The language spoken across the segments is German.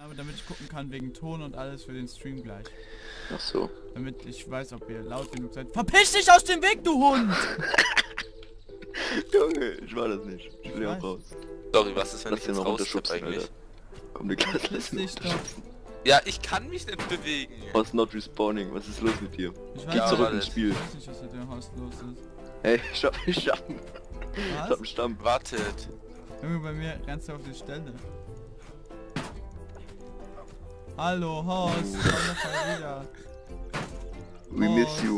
Aber damit ich gucken kann wegen Ton und alles für den Stream gleich. Ach so. Damit ich weiß, ob ihr laut genug seid. Verpiss dich aus dem Weg, du Hund! Junge, ich war das nicht. Ich will ja weiß. raus. Sorry, was ist, wenn Lass ich den jetzt mal raustritt runterschubsen, eigentlich? Alter. Komm, die Klasse Verpiss dich doch. Ja, ich kann mich nicht bewegen. Was not respawning? Was ist los mit dir? Ich Ja, Zurück warte. ins Spiel. Ich weiß nicht, was mit dem Haus los ist. Hey, ich hab einen Was? Stamm. Wartet. Junge, bei mir ganz auf die Stelle. Hallo, Horst, komm doch mal wieder. We miss you.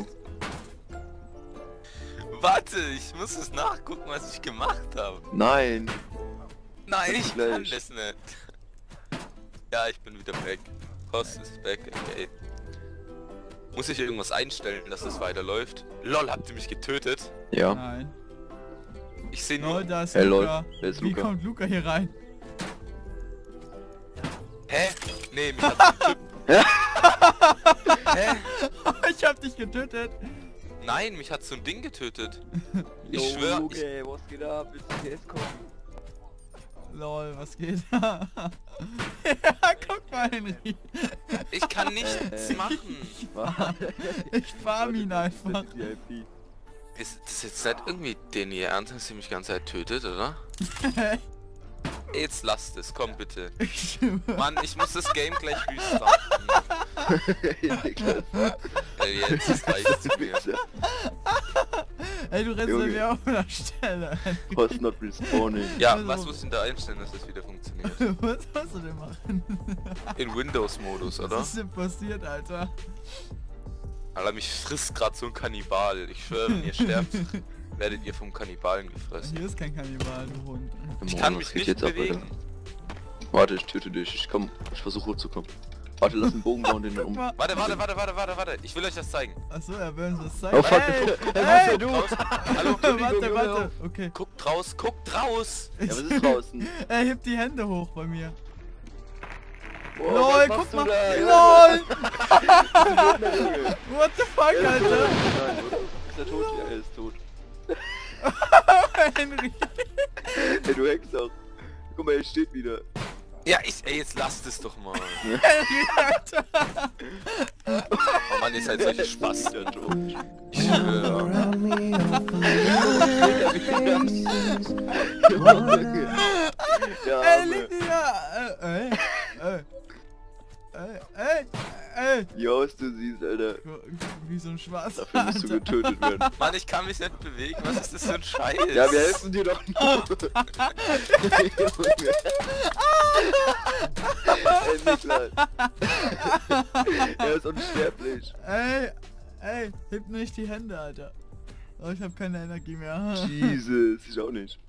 Warte, ich muss es nachgucken, was ich gemacht habe. Nein. Nein, ich Gleich. kann das nicht. Ja, ich bin wieder weg. Horst ist weg, okay. Muss ich irgendwas einstellen, dass es weiterläuft? LOL, habt ihr mich getötet? Ja. Nein. Ich sehe Oh, nur... da ist Hey, lol. Luca. Wer ist Wie Luca? kommt Luca hier rein? Hä? Nee, mich hat ein Typ... Hä? Ich hab dich getötet. Nein, mich hat so ein Ding getötet. Yo, Ich schwör, Luke, was geht ab? Willst du CS kommen? Lol, was geht da? Ja, guck mal, Henry. ich kann nichts machen. Ich farm ihn einfach. VIP. Ist das jetzt nicht irgendwie den ihr ernst, dass ihr mich die ganze Zeit tötet, oder? Jetzt lasst es, komm bitte. Ich schwör. Mann, ich muss das Game gleich restarten. Niklas. Jetzt reicht's mir. Ey, du rennst Junge. bei mir auf der Stelle. Was not respawning? Ja, Also- was muss ich denn da einstellen, dass das wieder funktioniert? Was sollst du denn machen? In Windows-Modus, oder? Was ist denn passiert, Alter? Alter, mich frisst gerade so ein Kannibal. Ich schwöre, wenn ihr sterbt, werdet ihr vom Kannibalen gefressen. Hier ist kein Kannibal, du Hund. Ich Mann, kann was mich geht nicht jetzt ab, bewegen. Alter? Warte, ich töte dich. Ich versuche hochzukommen. Warte, lass den Bogen bauen, den Guck um. mal. Warte. Ich will euch das zeigen. Achso, er will uns das zeigen. Oh fuck, Ey, hey, ey, du! Hallo? warte. Okay. Guckt raus! Ja, was ist draußen? Er hebt die Hände hoch bei mir. Boah, LOL, was guck machst du mal. da? LOL! Junge. What the fuck, Er ist Alter? tot. Nein, oder? Ist er tot? Ja, er ist tot. Henry. Ey, du hängst auch. Guck mal, er steht wieder. Ja, ey, jetzt lasst es doch mal. Henry, Alter. Oh Mann, ihr seid solche Spaß. Der tot. Ich schwöre. Ja, Ey, Arme. liegt hier. Ey. Ja, was du siehst, Alter. Wie so ein Schwarz. Dafür musst du getötet werden. Mann, ich kann mich nicht bewegen. Was ist das für ein Scheiß? Ja, wir helfen dir doch nur. Ey, Niklas. Er ist unsterblich. Ey, heb nicht die Hände, Alter. Oh, ich hab keine Energie mehr. Jesus, ich auch nicht.